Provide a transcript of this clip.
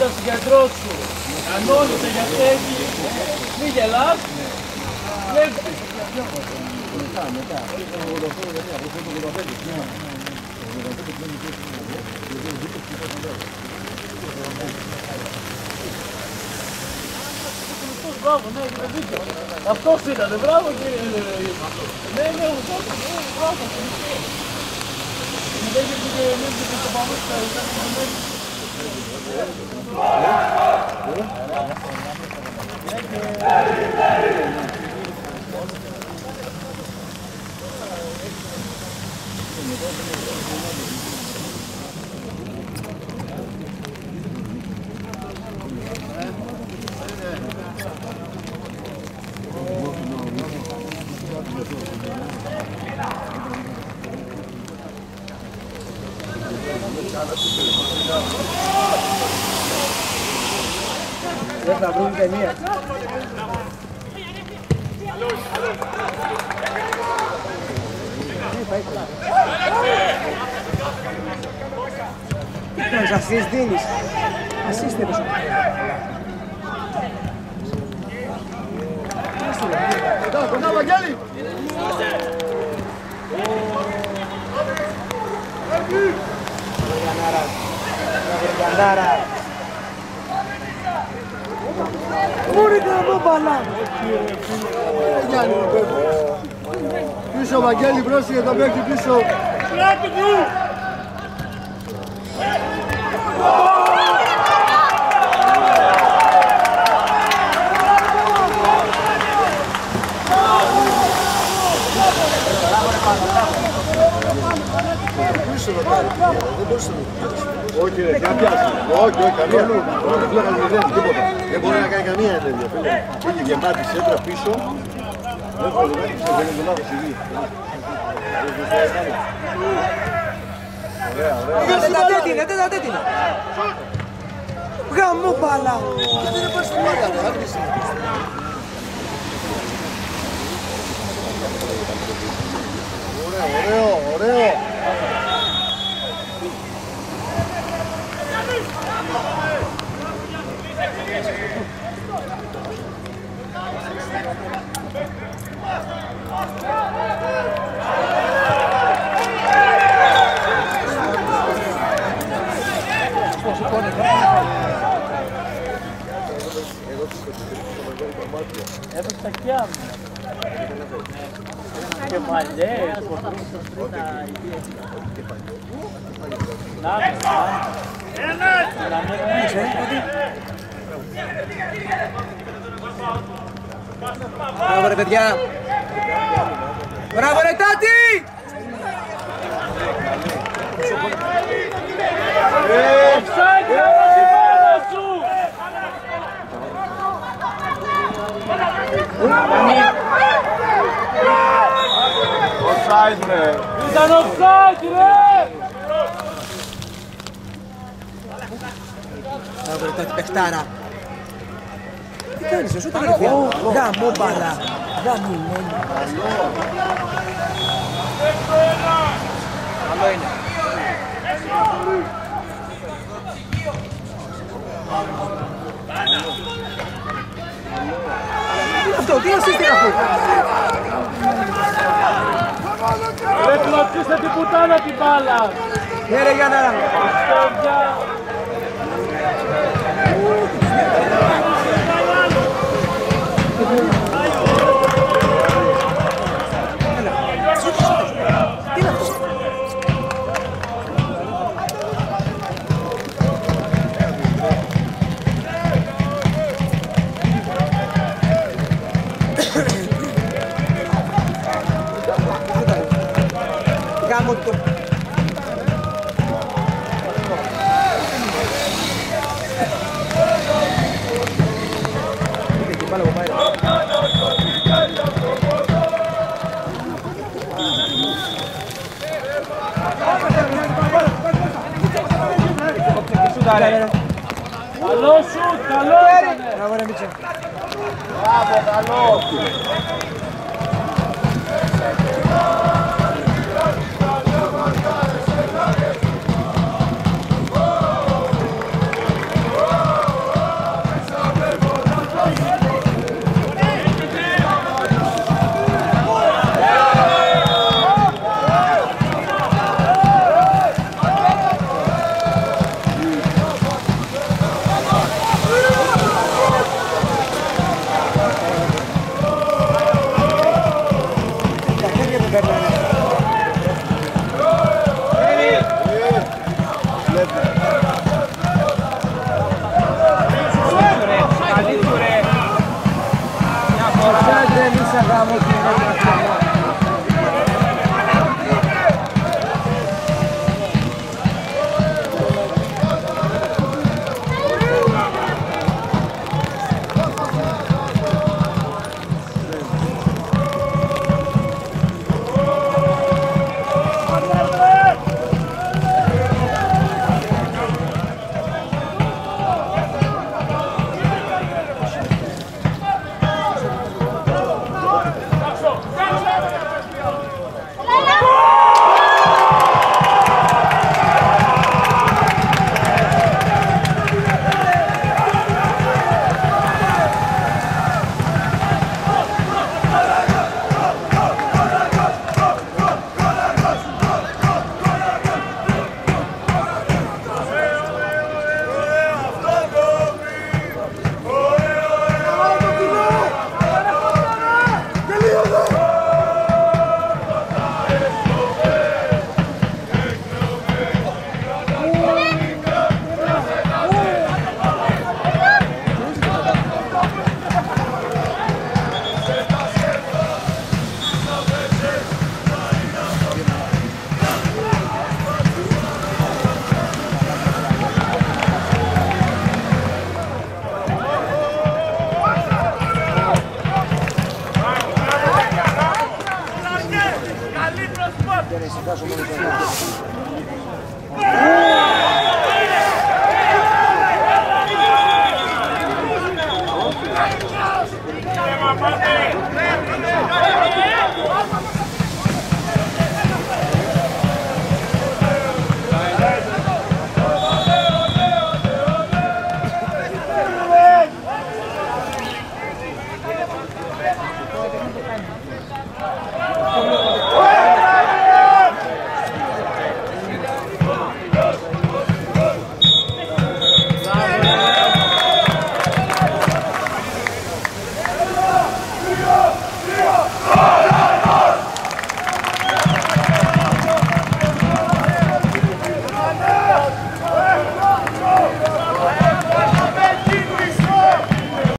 συγκεντρώσου. Κανόνισε για στέγη. Μη γελάς. Βλέπεις. Μετά. Μπράβο, ναι, έχετε δίκιο. Αυτός ήταν, μπράβο κύριε. Ναι, ναι, μπράβο. Δεν έχετε και εμείς και το πάμε στα Δεν θα βρουν και μία. Τι κάνεις, ασίστ δίνεις. Ασίστ δεν σου. Κοντά, Βαγγέλη! Γαντάρα. Μπορείτε να πω μπαλά. Πίσω, Βαγγέλη, πρόσεχε τον παίκτη πίσω. Όχι ρε, δεν πιάσει. Όχι, καμία. Δεν μπορεί να κάνει καμία ενέργεια. Είχε γεμάτη σέντρα πίσω. Δεν μπορεί να κάνει λάθος η Ωραία. Τέταρτη. Γαμώ μπάλα. Γιατί δεν πας στην μπάλα, ρε, άντρες. Ωραίο. Έπαιξα κι άλλο. Και μαλλιές, Μπράβο ρε παιδιά. Μπράβο ρε Τάτη. Offside, ρε. Ήταν offside, ρε! Μπράβο ρε Τάτη, παιχτάρα. Τι κάνεις, εσύ τα παιδιά. Γαμώ μπαλά. Γαμημένη. Καλό είναι. Αυτό, τι ασύστη είναι αυτό. Ρε κλωτσίστε την πουτάνα την μπάλα. Ναι ρε Γιάννα. Τι είναι αυτό. Γάμο το. Καλό σουτ, καλό ήτανε. Μπράβο ρε Μίτσο. Μπράβο, καλό. γάμο του Καλή προσπάθεια.